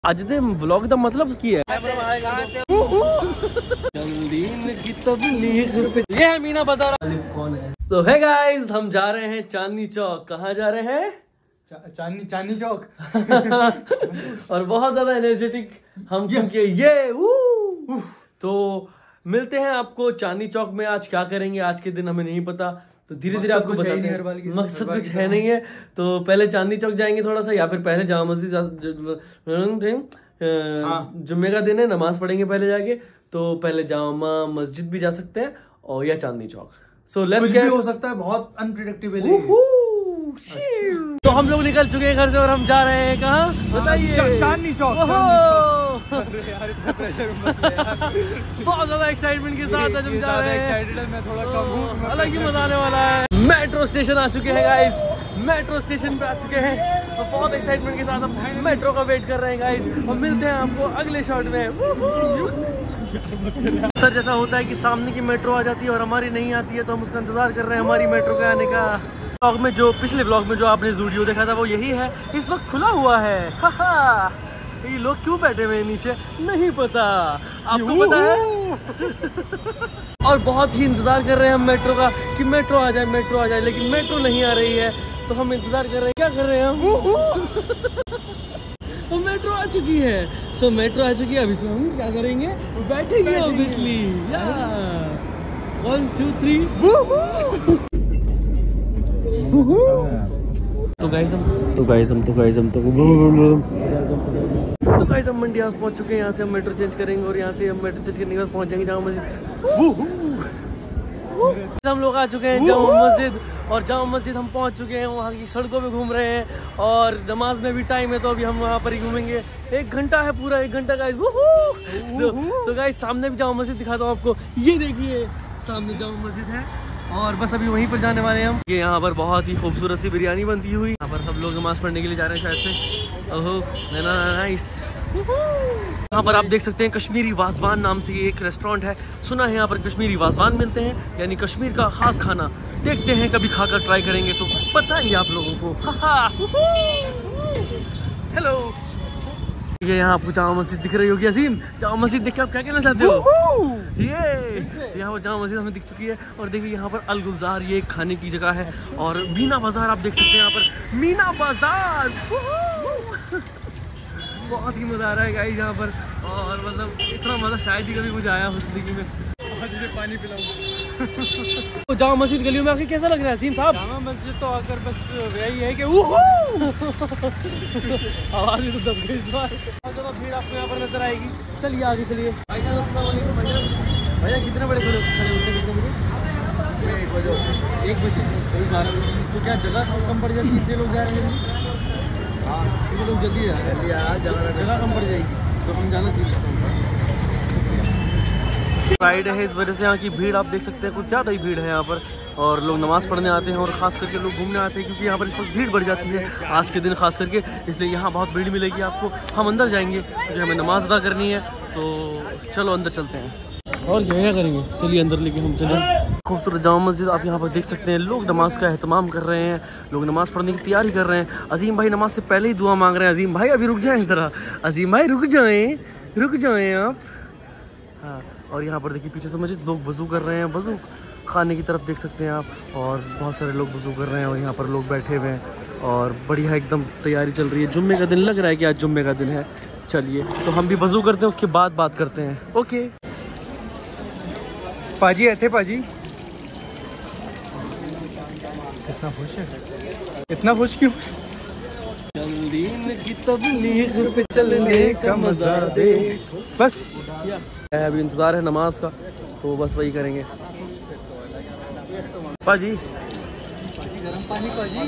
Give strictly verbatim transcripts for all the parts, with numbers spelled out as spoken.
ਅੱਜ ਦੇ व्लॉग ਦਾ मतलब ਕੀ है? ये है मीना बाजार। कौन है? तो है गाइस, हम जा रहे हैं चांदनी चौक। कहाँ जा रहे हैं? चांदनी चांदनी चौक। और बहुत ज्यादा एनर्जेटिक हम क्योंकि ये तो मिलते हैं आपको चांदनी चौक में। आज क्या करेंगे आज के दिन हमें नहीं पता, तो धीरे धीरे आपको बताते हैं। मकसद कुछ है नहीं है, तो पहले चांदनी चौक जाएंगे थोड़ा सा, या फिर पहले जामा मस्जिद। जुम्मे का दिन है, नमाज पढ़ेंगे पहले जाके, तो पहले जामा मस्जिद भी जा सकते हैं और या Chandni Chowk. So let's get, हो सकता है, बहुत अनप्रिडिक्टेबल है। तो हम लोग निकल चुके हैं घर से और हम जा रहे हैं कहाँ बताइए? चांदनी चौक। बहुत ज्यादा एक्साइटमेंट के साथ हम जा रहे हैं। एक्साइटेड है, मैं थोड़ा कम हूँ। अलग ही मजा आने वाला है। मेट्रो स्टेशन आ चुके हैं गाइस, मेट्रो स्टेशन पे आ चुके हैं, तो बहुत एक्साइटमेंट के साथ हम मेट्रो का वेट कर रहे हैं गाइस। और मिलते हैं आपको अगले शॉट में। सर जैसा होता है कि सामने की मेट्रो आ जाती है और हमारी नहीं आती है, तो हम उसका इंतजार कर रहे हैं हमारी मेट्रो के आने का। ब्लॉग में जो पिछले ब्लॉग में जो आपने वीडियो देखा था वो यही है, इस वक्त खुला हुआ है। हा हा, ये लोग क्यों बैठे हुए हैं नीचे नहीं पता, आपको पता है? और बहुत ही इंतजार कर रहे हैं हम मेट्रो का कि मेट्रो आ जाए, मेट्रो आ जाए, लेकिन मेट्रो नहीं आ रही है, तो हम इंतजार कर रहे हैं। क्या कर रहे हैं हम? तो मेट्रो आ चुकी है। सो so, मेट्रो आ चुकी है, अभी हम क्या करेंगे? बैठेंगे ऑब्वियसली। One two three. तो गाइस हम तो गाइस हम तो गाइस हम तो तो गाइस हम मंडी हाउस पहुंच चुके हैं। यहाँ से हम मेट्रो चेंज करेंगे और यहाँ से हम मेट्रो चेंज करने के बाद पहुंचेंगे जामा मस्जिद। हम लोग आ चुके हैं जामा मस्जिद, और जामा मस्जिद हम पहुंच चुके हैं। वहाँ की सड़कों में घूम रहे हैं और नमाज में भी टाइम है, तो अभी हम वहाँ पर ही घूमेंगे। एक घंटा है, पूरा एक घंटा गाइस। तो, तो गाइस सामने भी जामा मस्जिद दिखाता हूँ आपको, ये देखिए सामने जामा मस्जिद है, और बस अभी वहीं पर जाने वाले हैं हम। ये यहाँ पर बहुत ही खूबसूरत सी बिरयानी बनती हुई, यहाँ पर सब लोग नमाज पढ़ने के लिए जा रहे हैं शायद से। ओहो नाइस। यहाँ पर आप देख सकते हैं कश्मीरी वाजवान नाम से ये एक रेस्टोरेंट है। सुना है यहाँ पर कश्मीरी वाजवान मिलते हैं, यानी कश्मीर का खास खाना। देखते हैं, कभी खाकर ट्राई करेंगे तो बताएंगे आप लोगों को। हेलो, ये यहाँ आपको जामा मस्जिद दिख रही होगी। अजीम, जामा मस्जिद देख के आप क्या कहना चाहते हो? ये यहाँ पर जामा मस्जिद हमें दिख चुकी है, और देखिए यहाँ पर अल गुलजार, ये खाने की जगह है। और मीना बाजार आप देख सकते हैं, यहाँ पर मीना बाजार। बहुत ही मजा आ रहा है गाइस यहाँ पर, और मतलब इतना मजा शायद ही कभी मुझे आया हो जिंदगी में। पानी पिलाऊंगा। तो जामा मस्जिद गलियों में आके कैसा लग रहा है असीम साहब? जामा मस्जिद तो आकर बस यही है कि आवाज भी तो दब गई इस बार। बहुत ज्यादा भीड़ आपको यहाँ पर नजर आएगी। चलिए आगे चलिए। भैया कितने बड़े खड़े होते कितने बजे? एक बजे। एक बजे बारह बजे। तो क्या जगह कम पड़ जाती है इसलिए लोग जा रहे हैं? हाँ, इसलिए लोग जल्दी जा रहे हैं, जगह कम पड़ जाएगी, तो हम जाना चाहिए। फ्राइडे है, इस वजह से यहाँ की भीड़ आप देख सकते हैं, कुछ ज़्यादा ही भीड़ है यहाँ पर, और लोग नमाज़ पढ़ने आते हैं और ख़ास करके लोग घूमने आते हैं, क्योंकि यहाँ पर इस वक्त भीड़ बढ़ जाती है आज के दिन खास करके, इसलिए यहाँ बहुत भीड़ मिलेगी आपको। हम अंदर जाएंगे क्योंकि हमें नमाज अदा करनी है, तो चलो अंदर चलते हैं। और क्या करेंगे, चलिए अंदर लेके हम चले। खूबसूरत जामा मस्जिद आप यहाँ पर देख सकते हैं, लोग नमाज का एहतमाम कर रहे हैं, लोग नमाज पढ़ने की तैयारी कर रहे हैं। अजीम भाई नमाज से पहले ही दुआ मांग रहे हैं। अजीम भाई अभी रुक जाएं जरा, अजीम भाई रुक जाएं, रुक जाएं आप। हाँ, और यहाँ पर देखिए पीछे से मस्जिद, लोग वज़ू कर रहे हैं, वज़ू खाने की तरफ देख सकते हैं आप, और बहुत सारे लोग वज़ू कर रहे हैं, और यहाँ पर लोग बैठे हुए हैं, और बढ़िया एकदम तैयारी चल रही है। जुम्मे का दिन लग रहा है कि आज जुम्मे का दिन है। चलिए तो हम भी वज़ू करते हैं, उसके बाद बात करते हैं। ओके पाजी आए थे। पाजी इतना खुश है, इतना खुश क्यों? की तबलीग पे चलने का मजा दे। बस अभी इंतजार है नमाज का, तो बस वही करेंगे। पाजी गरम पानी पाजी।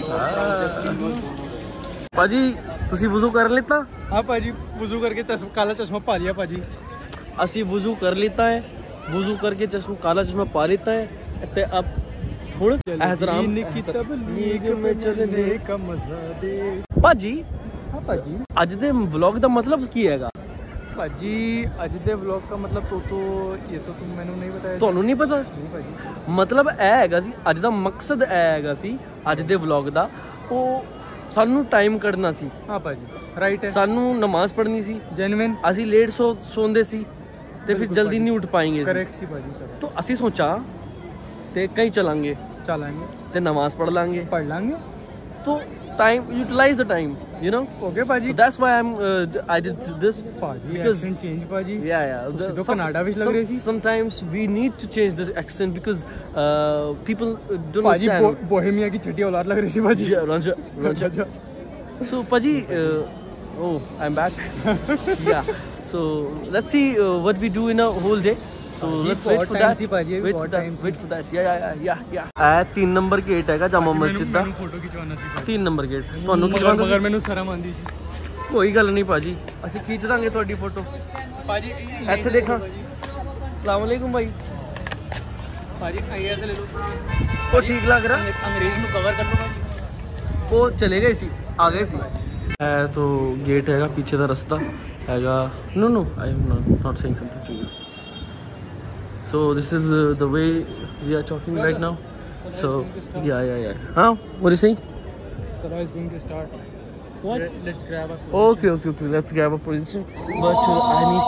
पाजी तुसी वुज़ू कर लेता? हाँ पाजी, वुज़ू करके चश्मा, काला चश्मा पा लिया पाजी। असी वुज़ू कर लेता है, वुज़ू करके चश्मा, काला चश्मा पा लेता है, ते अब हुण एहतराम की तबलीग में चलने का मजा दे। पाजी हाँ पाजी, अज दे व्लॉग दा मतलब की हैगा? भाजी अज दे व्लॉग का मतलब तो तो ये तो तुम मैंने नहीं बताया। ਤੁਹਾਨੂੰ नहीं पता? नहीं भाजी। मतलब ਇਹ ਹੈਗਾ ਸੀ, ਅੱਜ ਦਾ ਮਕਸਦ ਇਹ ਹੈਗਾ ਸੀ ਅੱਜ ਦੇ ਵਲੌਗ ਦਾ, ਉਹ ਸਾਨੂੰ ਟਾਈਮ ਕੱਢਣਾ ਸੀ। हाँ भाजी राइट है। ਸਾਨੂੰ ਨਮਾਜ਼ ਪੜ੍ਹਨੀ ਸੀ। जेन्युइन ਅਸੀਂ ਲੇਟ ਸੋ ਸੌਂਦੇ ਸੀ ਤੇ ਫਿਰ ਜਲਦੀ ਨਹੀਂ ਉੱਠ ਪਾएंगे। करेक्ट सी भाजी करेक्ट। तो ਅਸੀਂ ਸੋਚਾ ਤੇ ਕहीं चलांगे चलाएंगे ਤੇ ਨਮਾਜ਼ ਪढ़ ਲਾਂਗੇ। पढ़ लेंगे तो time utilise the time, you know. Okay भाजी। So that's why I'm uh, I did this भाजी because accent change भाजी। yeah yeah the, तो some, कनाडा विच लग some, रही थी। sometimes we need to change this accent because uh, people uh, don't भाजी understand। बो, Bohemia की छठी औलाद लग रही थी भाजी। yeah, Rancha, Rancha. So Paji, uh, oh I'm back। yeah, so let's see uh, what we do in a whole day। So let's wait for that। Wait for that। Wait for that। Yeah yeah yeah yeah। ਇਹ तीन number gate हैगा जामा मस्जिद ਦਾ। Photo खिंचवाना सी। तीन number gate ਤੁਹਾਨੂੰ ਖਿਚਵਾਉਣਾ मगर मैंने शर्म आंदी सी। ਕੋਈ ਗੱਲ ਨਹੀਂ ਭਾਜੀ, ਅਸੀਂ ਖਿੱਚ ਦਾਂਗੇ ਤੁਹਾਡੀ ਫੋਟੋ। भाजी ਇੱਥੇ ਦੇਖਾਂ। अस्सलाम वालेकुम भाई। भाजी आइए ऐसे ले लो। ਉਹ ਠੀਕ ਲੱਗ ਰਿਹਾ? अंग्रेज में कवर कर लो भाजी। ਉਹ ਚਲੇ ਗਏ ਸੀ, ਆ ਗਏ ਸੀ। ਇਹ तो गेट हैगा, पीछे ਦਾ ਰਸਤਾ हैगा। No no I am not saying something to you. So this is uh, the way we are talking right now। So yeah yeah yeah। हाँ what are you saying? Salah is going to start। What? Let's grab a position। Okay okay okay let's grab a position। But uh, I need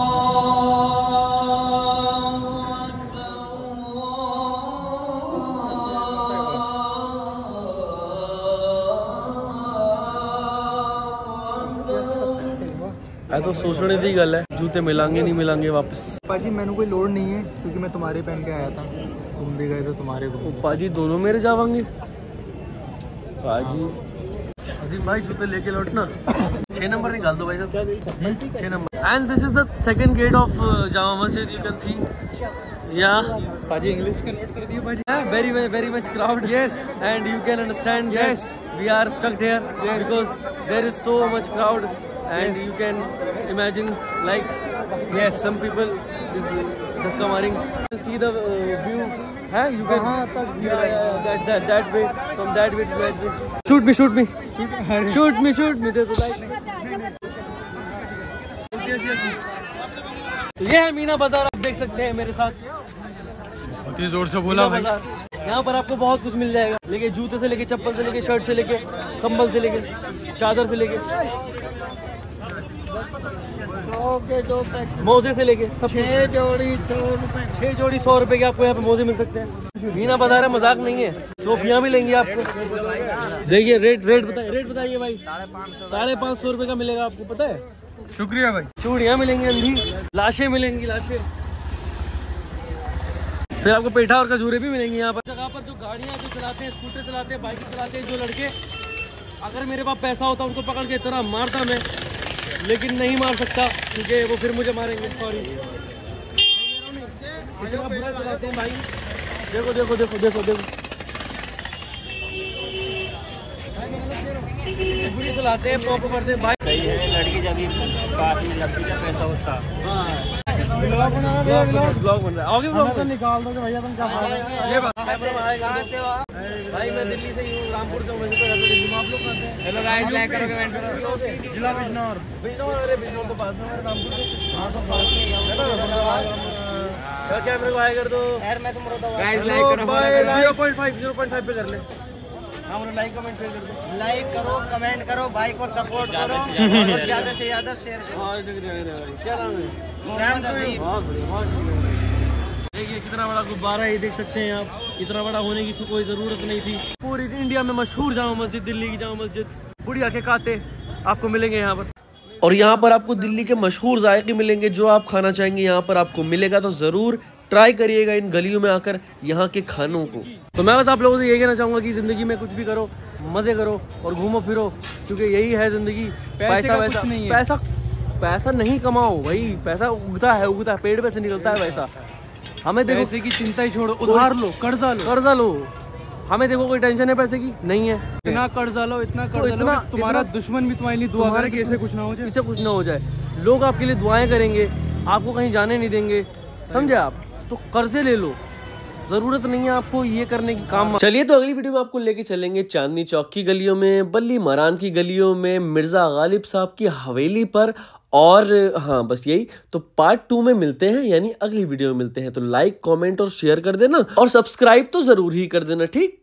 ਇਹ तो सोचने की गल है, जूते मिलांगे नहीं मिलांगे वापस। पाजी मैंने कोई लोड नहीं है क्योंकि मैं तुम्हारे पहन के आया था, तुम भी गए थे तुम्हारे को। ओ पाजी दोनों मेरे जावांगे पाजी। अजीम भाई जूते लेके लौटना। छह नंबर निकाल दो भाई साहब, छह number. And this is the second gate of Jama Masjid, you can see. या पाजी इंग्लिश कन्वर्ट कर दिया पाजी। Very very much crowd. Yes and you can understand Yes. We are stucked here because there is so much crowd and you can imagine like yes some people is dhakka maring। see the uh, view है, you can yeah, yeah, that that that way from that way to that way। shoot me shoot me shoot me shoot me देखो भाई। ये है मीना बाजार, आप देख सकते हैं मेरे साथ। बहुत जोर से बोला भाई। यहाँ पर आपको बहुत कुछ मिल जाएगा, लेके जूते से लेके चप्पल से लेके शर्ट से लेके कंबल से लेके चादर से लेके मोजे से लेके सब। छह जोड़ी सौ रुपए छह जोड़ी सौ रुपए के आपको यहाँ पे मोजे मिल सकते हैं। मीना बाजार है, मजाक नहीं है। टोपियाँ मिलेंगी आपको। देखिए रेट रेट बताइए रेट बताइए भाई। साढ़े पाँच सौ रुपए का मिलेगा आपको, पता है। शुक्रिया भाई। चूड़ियाँ मिलेंगी अंधी, लाशें मिलेंगी लाशें, फिर आपको पेठा और खजूरे भी मिलेंगी यहाँ पर। जगह पर जो गाड़ियाँ जो चलाते हैं, स्कूटर चलाते हैं, बाइक चलाते हैं जो लड़के, अगर मेरे पास पैसा होता उनको पकड़ के इतना मारता मैं, लेकिन नहीं मार सकता क्योंकि वो फिर मुझे मारेंगे। सॉरी। इतना बुरा चलाते हैं भाई। देखो देखो देखो देखो देखो बुरी चलाते हैं, पॉप करते हैं भाई। सही है, लड़की जब पास में लड़की का पैसा होता। ब्लॉग बना रहा है, ब्लॉग बन रहा है। आगे ब्लॉग तो निकाल दोगे भैया तुम क्या? ये बात भाई मैं दिल्ली से हूँ, रामपुर से। वैसे तो आप लोग कहाँ से हैं? हेलो गाइस, लाइक करो, कमेंट करो। जिला बिजनौर। बिजनौर, अरे बिजनौर तो पास में है रामपुर से। हां तो पास में है ना। कैमरे को हाई कर दो यार। मैं तुम गाइस लाइक करो, zero point five zero point five पे कर ले। हां मुझे लाइक कमेंट शेयर कर दो। लाइक करो, कमेंट करो, भाई को सपोर्ट करो और ज्यादा से ज्यादा शेयर करो। हां शुक्रिया भाई। क्या नाम है? मोहम्मद अजीम। बहुत बढ़िया बहुत शुक्रिया। देखिए कितना बड़ा गुब्बारा है, ये देख सकते हैं आप। इतना बड़ा होने की इसमें कोई ज़रूरत नहीं थी। पूरी इंडिया में मशहूर जामा मस्जिद, दिल्ली की जामा मस्जिद। बुढ़िया के कांटे आपको मिलेंगे यहाँ पर, और यहाँ पर आपको दिल्ली के मशहूर जायके मिलेंगे। जो आप खाना चाहेंगे यहाँ पर आपको मिलेगा, तो ज़रूर ट्राई करिएगा इन गलियों में आकर यहाँ के खानों को। तो मैं बस आप लोगों से ये कहना चाहूँगा कि ज़िंदगी में कुछ भी करो, मज़े करो और घूमो फिरो, क्योंकि यही है ज़िंदगी। पैसा वैसा नहीं है। पैसा पैसा नहीं कमाओ भाई, पैसा उगता है उगता है, पेड़ पे से निकलता है पैसा। हमें देखो पैसे की चिंता ही छोड़ो, उधार लो, कर्जा लो, कर्जा लो। हमें देखो कोई टेंशन है पैसे की नहीं है। इतना कर्जा लो, इतना तो कर्जा इतना, लो कि तुम्हारा इतना, दुश्मन भी तुम्हारे लिए दुआ करे कि ऐसे कुछ ना हो जाए, इससे कुछ ना हो जाए। लोग आपके लिए दुआएं करेंगे, आपको कहीं जाने नहीं देंगे, समझे आप। तो कर्जे ले लो, जरूरत नहीं है आपको ये करने की काम। चलिए तो अगली वीडियो में आपको लेके चलेंगे चांदनी चौक की गलियों में, बल्ली मरान की गलियों में, मिर्जा गालिब साहब की हवेली पर, और हाँ बस यही। तो पार्ट टू में मिलते हैं, यानी अगली वीडियो में मिलते हैं। तो लाइक कमेंट और शेयर कर देना, और सब्सक्राइब तो जरूर ही कर देना, ठीक।